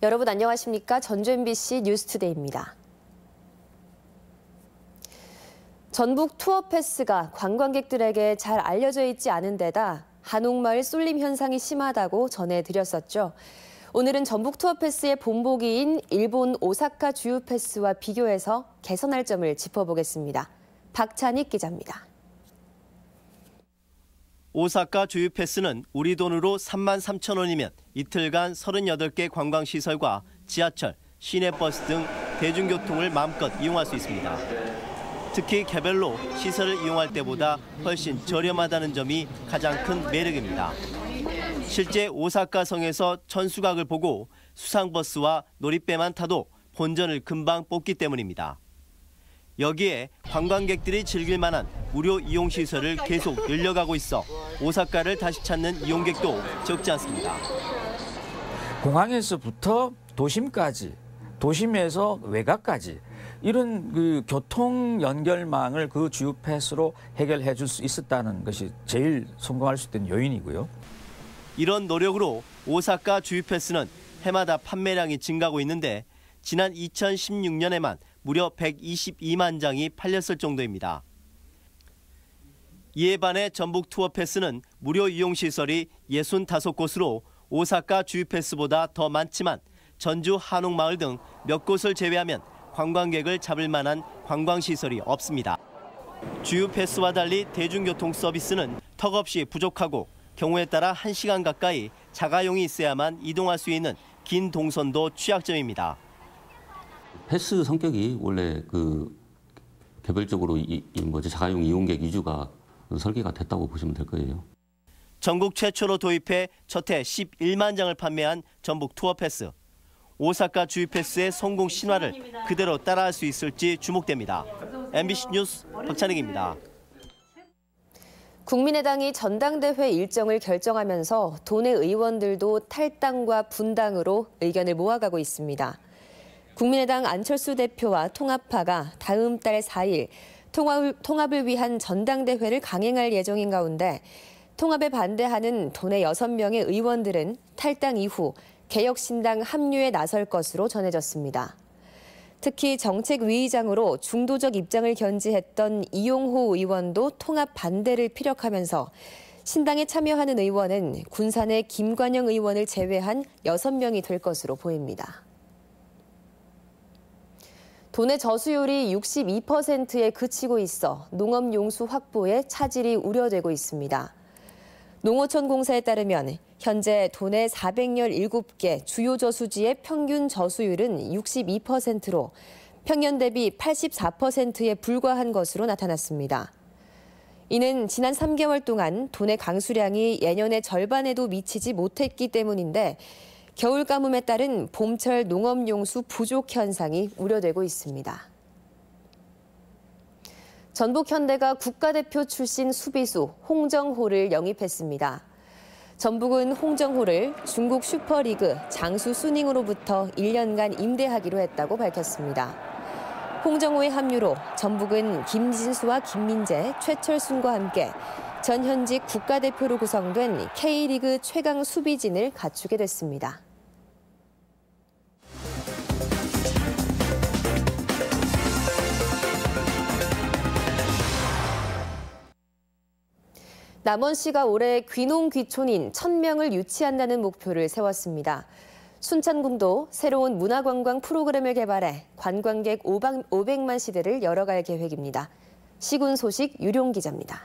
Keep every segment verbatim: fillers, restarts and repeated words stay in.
여러분 안녕하십니까? 전주 엠비씨 뉴스투데이입니다. 전북 투어 패스가 관광객들에게 잘 알려져 있지 않은 데다 한옥마을 쏠림 현상이 심하다고 전해드렸었죠. 오늘은 전북 투어 패스의 본보기인 일본 오사카 주유 패스와 비교해서 개선할 점을 짚어보겠습니다. 박찬익 기자입니다. 오사카 주유 패스는 우리 돈으로 삼만 삼천 원이면 이틀간 서른여덟 개 관광시설과 지하철, 시내버스 등 대중교통을 마음껏 이용할 수 있습니다. 특히 개별로 시설을 이용할 때보다 훨씬 저렴하다는 점이 가장 큰 매력입니다. 실제 오사카 성에서 천수각을 보고 수상버스와 놀이배만 타도 본전을 금방 뽑기 때문입니다. 여기에 관광객들이 즐길 만한 무료 이용시설을 계속 늘려가고 있어 오사카를 다시 찾는 이용객도 적지 않습니다. 공항에서부터 도심까지, 도심에서 외곽까지 이런 그 교통 연결망을 그 주유 패스로 해결해 줄 수 있었다는 것이 제일 성공할 수 있던 요인이고요. 이런 노력으로 오사카 주유 패스는 해마다 판매량이 증가하고 있는데 지난 이천십육 년에만 무려 백이십이만 장이 팔렸을 정도입니다. 이에 반해 전북 투어 패스는 무료 이용시설이 육십오 곳으로 오사카 주유 패스보다 더 많지만 전주 한옥마을 등 몇 곳을 제외하면 관광객을 잡을 만한 관광시설이 없습니다. 주유 패스와 달리 대중교통 서비스는 턱없이 부족하고 경우에 따라 한 시간 가까이 자가용이 있어야만 이동할 수 있는 긴 동선도 취약점입니다. 패스 성격이 원래 그 개별적으로 이, 이 뭐지 자가용 이용객 위주가 설계가 됐다고 보시면 될 거예요. 전국 최초로 도입해 첫 해 십일만 장을 판매한 전북 투어 패스. 오사카 주유 패스의 성공 신화를 그대로 따라할 수 있을지 주목됩니다. 엠비씨 뉴스 박찬익입니다. 국민의당이 전당대회 일정을 결정하면서 도내 의원들도 탈당과 분당으로 의견을 모아가고 있습니다. 국민의당 안철수 대표와 통합파가 다음 달 사 일 통합을, 통합을 위한 전당대회를 강행할 예정인 가운데 통합에 반대하는 도내 여섯 명의 의원들은 탈당 이후 개혁신당 합류에 나설 것으로 전해졌습니다. 특히 정책위의장으로 중도적 입장을 견지했던 이용호 의원도 통합 반대를 피력하면서 신당에 참여하는 의원은 군산의 김관영 의원을 제외한 여섯 명이 될 것으로 보입니다. 도내 저수율이 육십이 퍼센트에 그치고 있어 농업용수 확보에 차질이 우려되고 있습니다. 농어촌 공사에 따르면 현재 도내 사백십칠 개 주요 저수지의 평균 저수율은 육십이 퍼센트로 평년 대비 팔십사 퍼센트에 불과한 것으로 나타났습니다. 이는 지난 삼 개월 동안 도내 강수량이 예년의 절반에도 미치지 못했기 때문인데 겨울 가뭄에 따른 봄철 농업용수 부족 현상이 우려되고 있습니다. 전북현대가 국가대표 출신 수비수 홍정호를 영입했습니다. 전북은 홍정호를 중국 슈퍼리그 장수 수닝으로부터 일 년간 임대하기로 했다고 밝혔습니다. 홍정호의 합류로 전북은 김진수와 김민재, 최철순과 함께 전현직 국가대표로 구성된 K리그 최강 수비진을 갖추게 됐습니다. 남원시가 올해 귀농 귀촌인 천 명을 유치한다는 목표를 세웠습니다. 순천군도 새로운 문화관광 프로그램을 개발해 관광객 오백만 시대를 열어갈 계획입니다. 시군 소식 유룡 기자입니다.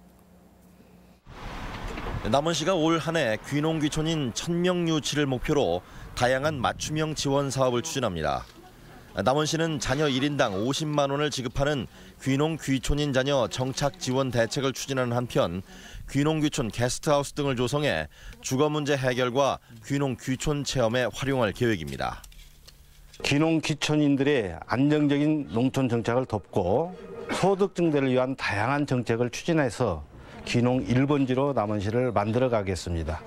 남원시가 올 한 해 귀농 귀촌인 천 명 유치를 목표로 다양한 맞춤형 지원 사업을 추진합니다. 남원시는 자녀 일 인당 오십만 원을 지급하는 귀농 귀촌인 자녀 정착 지원 대책을 추진하는 한편 귀농 귀촌 게스트하우스 등을 조성해 주거 문제 해결과 귀농 귀촌 체험에 활용할 계획입니다. 귀농 귀촌인들의 안정적인 농촌 정착을 돕고 소득 증대를 위한 다양한 정책을 추진해서 귀농 일 번지로 남원시를 만들어 가겠습니다.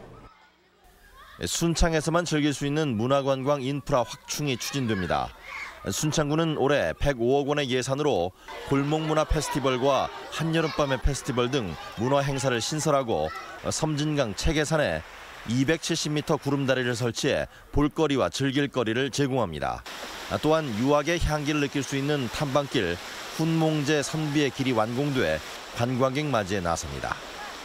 순창에서만 즐길 수 있는 문화관광 인프라 확충이 추진됩니다. 순창구는 올해 백오억 원의 예산으로 골목문화 페스티벌과 한여름밤의 페스티벌 등 문화 행사를 신설하고 섬진강 체계산에 이백칠십 미터 구름다리를 설치해 볼거리와 즐길거리를 제공합니다. 또한 유학의 향기를 느낄 수 있는 탐방길 훈몽제 선비의 길이 완공돼 관광객 맞이에 나섭니다.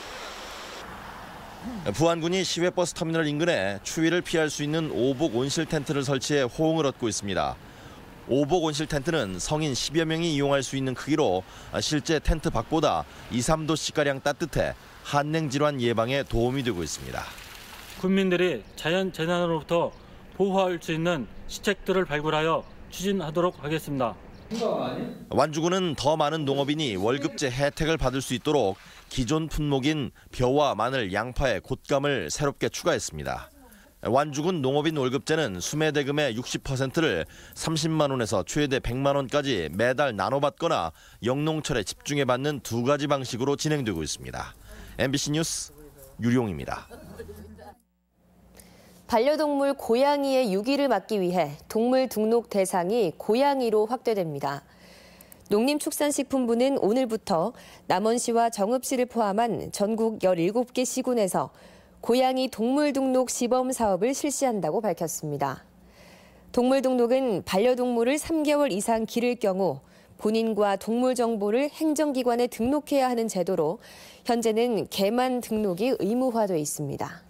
부안군이 시외버스 터미널 인근에 추위를 피할 수 있는 오복 온실 텐트를 설치해 호응을 얻고 있습니다. 오복 온실 텐트는 성인 십여 명이 이용할 수 있는 크기로 실제 텐트 밖보다 이, 삼 도씨가량 따뜻해 한냉 질환 예방에 도움이 되고 있습니다. 국민들이 자연 재난으로부터 보호할 수 있는 시책들을 발굴하여 추진하도록 하겠습니다. 완주군은 더 많은 농업인이 월급제 혜택을 받을 수 있도록 기존 품목인 벼와 마늘, 양파의 곶감을 새롭게 추가했습니다. 완주군 농업인 월급제는 수매대금의 육십 퍼센트를 삼십만 원에서 최대 백만 원까지 매달 나눠받거나 영농철에 집중해 받는 두 가지 방식으로 진행되고 있습니다. 엠비씨 뉴스 유룡입니다. 반려동물 고양이의 유기를 막기 위해 동물 등록 대상이 고양이로 확대됩니다. 농림축산식품부는 오늘부터 남원시와 정읍시를 포함한 전국 열일곱 개 시군에서 고양이 동물 등록 시범 사업을 실시한다고 밝혔습니다. 동물 등록은 반려동물을 삼 개월 이상 기를 경우 본인과 동물 정보를 행정기관에 등록해야 하는 제도로 현재는 개만 등록이 의무화돼 있습니다.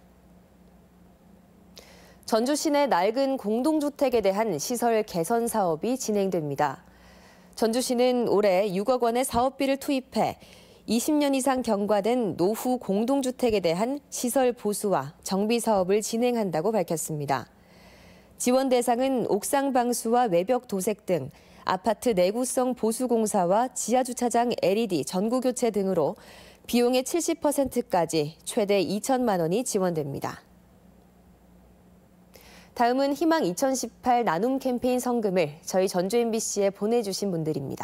전주 시내 낡은 공동주택에 대한 시설 개선 사업이 진행됩니다. 전주시는 올해 육억 원의 사업비를 투입해 이십 년 이상 경과된 노후 공동주택에 대한 시설 보수와 정비 사업을 진행한다고 밝혔습니다. 지원 대상은 옥상 방수와 외벽 도색 등 아파트 내구성 보수 공사와 지하주차장 엘이디 전구 교체 등으로 비용의 칠십 퍼센트까지 최대 이천만 원이 지원됩니다. 다음은 희망 이천십팔 나눔 캠페인 성금을 저희 전주 엠비씨에 보내주신 분들입니다.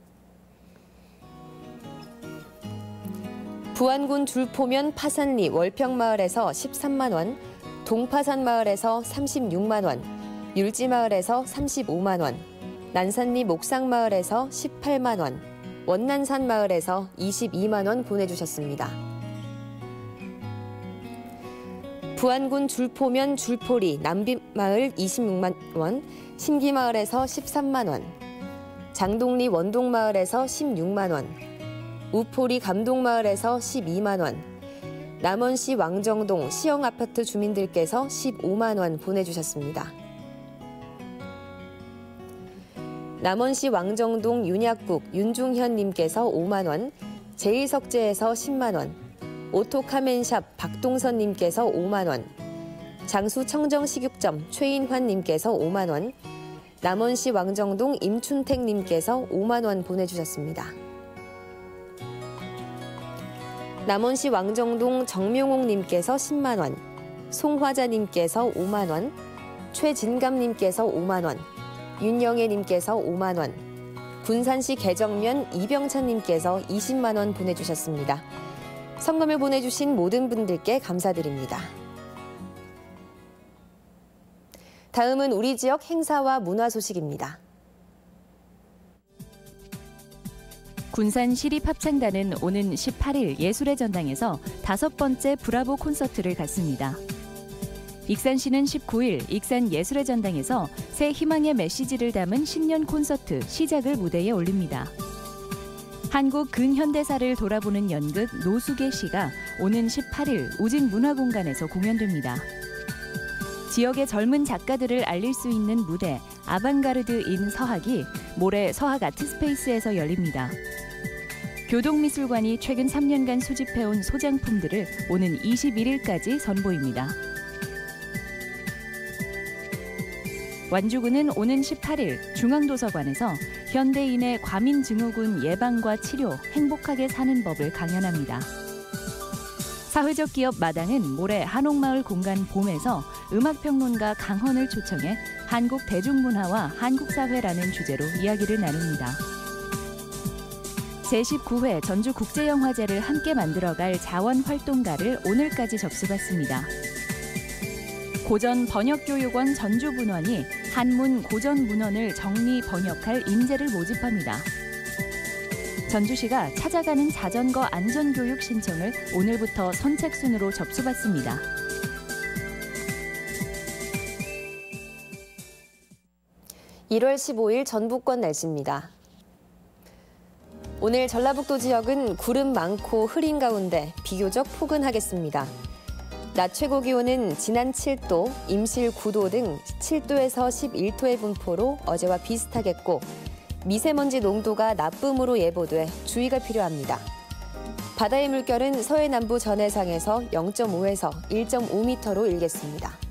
부안군 줄포면 파산리 월평마을에서 십삼만 원, 동파산마을에서 삼십육만 원, 율지마을에서 삼십오만 원, 난산리 목상마을에서 십팔만 원, 원난산마을에서 이십이만 원 보내주셨습니다. 부안군 줄포면 줄포리 남빛마을 이십육만 원, 신기마을에서 십삼만 원, 장동리 원동마을에서 십육만 원, 우포리 감동마을에서 십이만 원, 남원시 왕정동 시영아파트 주민들께서 십오만 원 보내주셨습니다. 남원시 왕정동 윤약국 윤중현님께서 오만 원, 제일석재에서 십만 원, 오토카멘샵 박동선님께서 오만 원, 장수 청정식육점 최인환님께서 오만 원, 남원시 왕정동 임춘택님께서 오만 원 보내주셨습니다. 남원시 왕정동 정명옥님께서 십만 원, 송화자님께서 오만 원, 최진감님께서 오만 원, 윤영애님께서 오만 원, 군산시 개정면 이병찬님께서 이십만 원 보내주셨습니다. 성금을 보내주신 모든 분들께 감사드립니다. 다음은 우리 지역 행사와 문화 소식입니다. 군산 시립합창단은 오는 십팔 일 예술의 전당에서 다섯 번째 브라보 콘서트를 갖습니다. 익산시는 십구 일 익산 예술의 전당에서 새 희망의 메시지를 담은 신년 콘서트 시작을 무대에 올립니다. 한국 근현대사를 돌아보는 연극 노숙의 시가 오는 십팔 일 우직문화공간에서 공연됩니다. 지역의 젊은 작가들을 알릴 수 있는 무대 아방가르드인 서학이 모레 서학 아트스페이스에서 열립니다. 교동미술관이 최근 삼 년간 수집해온 소장품들을 오는 이십일 일까지 선보입니다. 완주군은 오는 십팔 일 중앙도서관에서 현대인의 과민증후군 예방과 치료, 행복하게 사는 법을 강연합니다. 사회적 기업 마당은 모레 한옥마을 공간 봄에서 음악평론가 강헌을 초청해 한국 대중문화와 한국사회라는 주제로 이야기를 나눕니다. 제십구 회 전주국제영화제를 함께 만들어갈 자원활동가를 오늘까지 접수받습니다. 고전 번역교육원 전주분원이 한문 고전문헌을 정리 번역할 인재를 모집합니다. 전주시가 찾아가는 자전거 안전교육 신청을 오늘부터 선착순으로 접수받습니다. 일월 십오일 전북권 날씨입니다. 오늘 전라북도 지역은 구름 많고 흐린 가운데 비교적 포근하겠습니다. 낮 최고 기온은 진안 칠도, 임실 구도 등 칠도에서 십일도의 분포로 어제와 비슷하겠고 미세먼지 농도가 나쁨으로 예보돼 주의가 필요합니다. 바다의 물결은 서해 남부 전해상에서 영점오에서 일점오 미터로 일겠습니다.